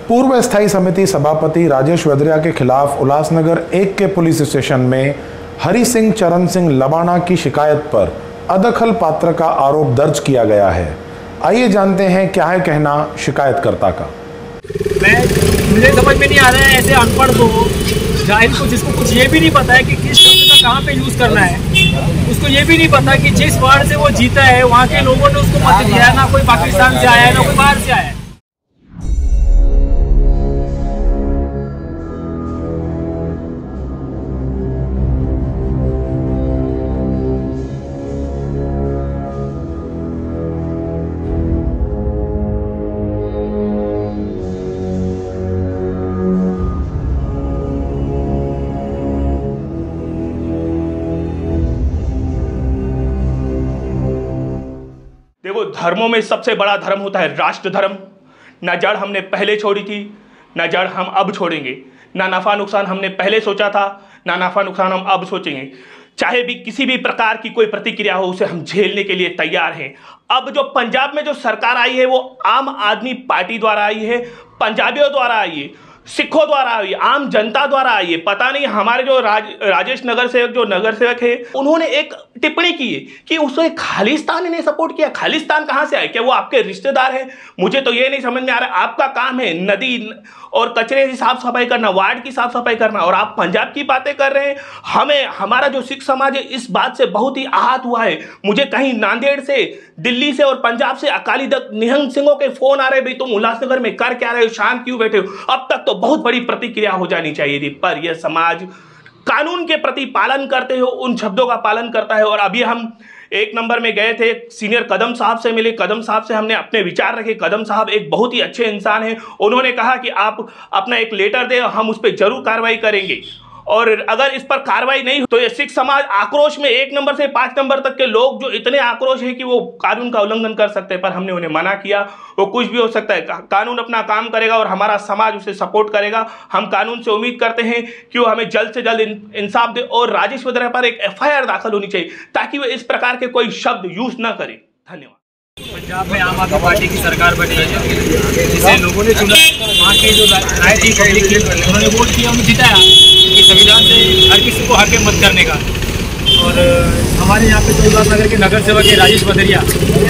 पूर्व स्थायी समिति सभापति राजेश वदरिया के खिलाफ उल्लासनगर 1 के पुलिस स्टेशन में हरि सिंह चरण सिंह लबाना की शिकायत पर अदखल पात्र का आरोप दर्ज किया गया है। आइए जानते हैं क्या है कहना शिकायतकर्ता का। मुझे समझ में नहीं आ रहा है ऐसे अनपढ़ को, जाहिल को, जिसको कुछ ये भी नहीं पता है कि किस शब्द का कहाँ पे यूज़ करना है। उसको ये भी नहीं पता कि जिस वार्ड से वो जीता है वहाँ के लोगों ने उसको मत दिया है। ना कोई पाकिस्तान से आया है, ना कोई बाहर से आया है। देखो, धर्मों में सबसे बड़ा धर्म होता है राष्ट्र धर्म। न जड़ हमने पहले छोड़ी थी, न जड़ हम अब छोड़ेंगे। ना नफ़ा नुकसान हमने पहले सोचा था, ना नफ़ा नुकसान हम अब सोचेंगे। चाहे भी किसी भी प्रकार की कोई प्रतिक्रिया हो, उसे हम झेलने के लिए तैयार हैं। अब जो पंजाब में जो सरकार आई है वो आम आदमी पार्टी द्वारा आई है, पंजाबियों द्वारा आई है, सिखों द्वारा आई है, आम जनता द्वारा आई है। पता नहीं हमारे जो राजेश नगर सेवक है, उन्होंने एक टिप्पणी की है कि उसे खालिस्तान ने सपोर्ट किया। खालिस्तान कहां से आए? क्या वो आपके रिश्तेदार हैं? मुझे तो ये नहीं समझ में आ रहा है। आपका काम है नदी और कचरे की साफ सफाई करना, वार्ड की साफ सफाई करना, और आप पंजाब की बातें कर रहे हैं। हमारा जो सिख समाज है इस बात से बहुत ही आहत हुआ है। मुझे कहीं नांदेड़ से, दिल्ली से और पंजाब से अकाली दल निहंग सिंहों के फोन आ रहे, भाई तुम उल्लासनगर में कर क्या रहे हो, शांत क्यों बैठे हो। अब तक तो बहुत बड़ी प्रतिक्रिया हो जानी चाहिए थी, पर यह समाज कानून के प्रति पालन करते हो, उन शब्दों का पालन करता है। और अभी हम 1 नंबर में गए थे, सीनियर कदम साहब से मिले। कदम साहब से हमने अपने विचार रखे। कदम साहब एक बहुत ही अच्छे इंसान हैं। उन्होंने कहा कि आप अपना एक लेटर दें, हम उस पर जरूर कार्रवाई करेंगे, और अगर इस पर कार्रवाई नहीं तो ये सिख समाज आक्रोश में 1 नंबर से 5 नंबर तक के लोग जो इतने आक्रोश है कि वो कानून का उल्लंघन कर सकते हैं। पर हमने उन्हें मना किया। वो कुछ भी हो सकता है, कानून अपना काम करेगा और हमारा समाज उसे सपोर्ट करेगा। हम कानून से उम्मीद करते हैं कि वो हमें जल्द से जल्द इंसाफ दे और राजेश वदरिया पर एक FIR दाखिल होनी चाहिए ताकि वो इस प्रकार के कोई शब्द यूज ना करे। धन्यवाद। पंजाब में आम आदमी पार्टी की सरकार बनी है, जिसे लोगों ने चुना। वहाँ के जो राय थी पब्लिक की, उन्होंने वोट किया, उन्हें जिताया कि संविधान से हर किसी को हक है मत करने का। और हमारे यहाँ पे तो उल्लासनगर के नगर सेवक है राजेश वदरिया।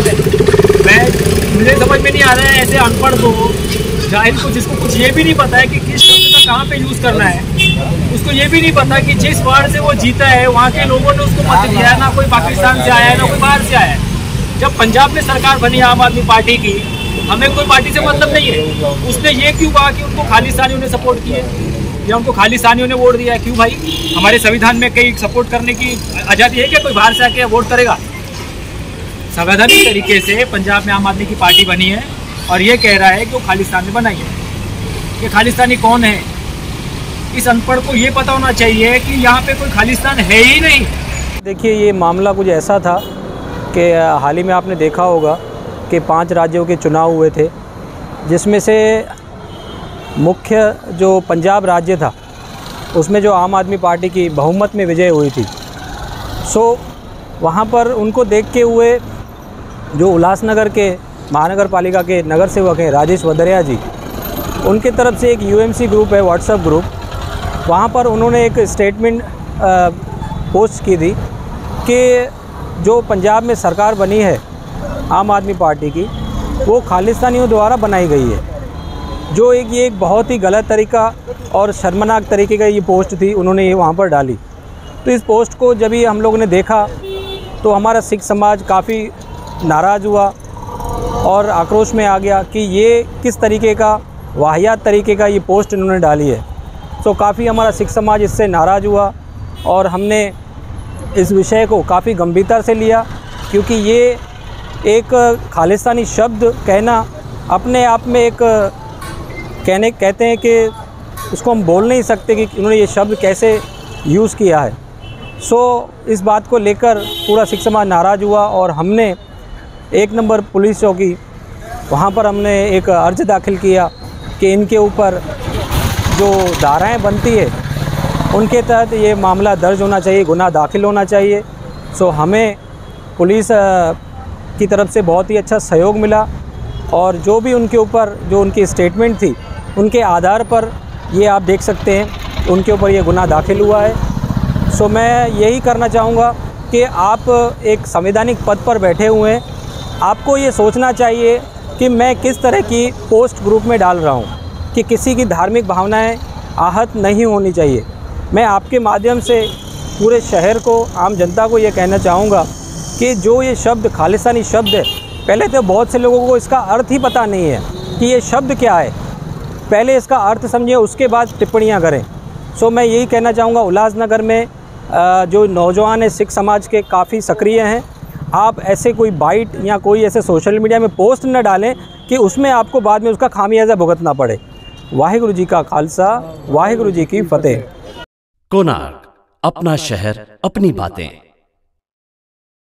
मुझे समझ में नहीं आ रहा है ऐसे अनपढ़ को, जाहिल को, जिसको कुछ ये भी नहीं पता है कि किस शब्द का कहाँ पे यूज़ करना है। उसको ये भी नहीं पता कि जिस वार्ड से वो जीता है वहाँ के लोगों ने उसको मत दिया है। ना कोई पाकिस्तान से आया है, ना कोई बाहर से आया है। जब पंजाब में सरकार बनी आम आदमी पार्टी की, हमें कोई पार्टी से मतलब नहीं है। उसने ये क्यों कहा कि उनको खालिस्तानियों ने सपोर्ट किए या उनको खालिस्तानियों ने वोट दिया है? क्यों भाई? हमारे संविधान में कहीं सपोर्ट करने की आज़ादी है क्या? कोई बाहर से आके वोट करेगा? संवैधानिक तरीके से पंजाब में आम आदमी की पार्टी बनी है और ये कह रहा है कि वो खालिस्तान ने बनाई है। ये खालिस्तानी कौन है? इस अनपढ़ को ये पता होना चाहिए कि यहाँ पे कोई खालिस्तान है ही नहीं। देखिए, ये मामला कुछ ऐसा था कि हाल ही में आपने देखा होगा कि 5 राज्यों के चुनाव हुए थे, जिसमें से मुख्य जो पंजाब राज्य था उसमें जो आम आदमी पार्टी की बहुमत में विजय हुई थी। वहाँ पर उनको देखते हुए जो उल्लासनगर के महानगर पालिका के नगर सेवक हैं राजेश वदरिया जी, उनके तरफ से एक UMC ग्रुप है, व्हाट्सएप ग्रुप, वहाँ पर उन्होंने एक स्टेटमेंट पोस्ट की थी कि जो पंजाब में सरकार बनी है आम आदमी पार्टी की, वो खालिस्तानियों द्वारा बनाई गई है। जो ये एक बहुत ही गलत तरीका और शर्मनाक तरीके का ये पोस्ट थी, उन्होंने ये वहाँ पर डाली। तो इस पोस्ट को जब ही हम लोगों ने देखा तो हमारा सिख समाज काफ़ी नाराज़ हुआ और आक्रोश में आ गया कि ये किस तरीके का वाहियात तरीके का ये पोस्ट इन्होंने डाली है। तो काफ़ी हमारा सिख समाज इससे नाराज़ हुआ और हमने इस विषय को काफ़ी गंभीरता से लिया, क्योंकि ये एक खालिस्तानी शब्द कहना अपने आप में एक कहते हैं कि उसको हम बोल नहीं सकते कि उन्होंने ये शब्द कैसे यूज़ किया है। इस बात को लेकर पूरा सिख समाज नाराज़ हुआ और हमने 1 नंबर पुलिस चौकी वहाँ पर हमने एक अर्ज दाखिल किया कि इनके ऊपर जो धाराएँ बनती है उनके तहत ये मामला दर्ज होना चाहिए, गुनाह दाखिल होना चाहिए। हमें पुलिस की तरफ से बहुत ही अच्छा सहयोग मिला और जो भी उनके ऊपर जो उनकी स्टेटमेंट थी उनके आधार पर ये आप देख सकते हैं उनके ऊपर ये गुनाह दाखिल हुआ है। सो मैं यही करना चाहूँगा कि आप एक संवैधानिक पद पर बैठे हुए हैं, आपको ये सोचना चाहिए कि मैं किस तरह की पोस्ट ग्रुप में डाल रहा हूँ कि किसी की धार्मिक भावनाएं आहत नहीं होनी चाहिए। मैं आपके माध्यम से पूरे शहर को, आम जनता को ये कहना चाहूँगा कि जो ये शब्द खालिस्तानी शब्द है, पहले तो बहुत से लोगों को इसका अर्थ ही पता नहीं है कि ये शब्द क्या है। पहले इसका अर्थ समझिए, उसके बाद टिप्पणियाँ करें। सो मैं यही कहना चाहूँगा, उल्लासनगर में जो नौजवान है सिख समाज के काफ़ी सक्रिय हैं। आप ऐसे कोई बाइट या कोई ऐसे सोशल मीडिया में पोस्ट न डालें कि उसमें आपको बाद में उसका खामियाजा भुगतना पड़े। वाहिगुरु जी का खालसा, वाहिगुरु जी की फतेह। कोणार्क, अपना शहर, अपनी बातें।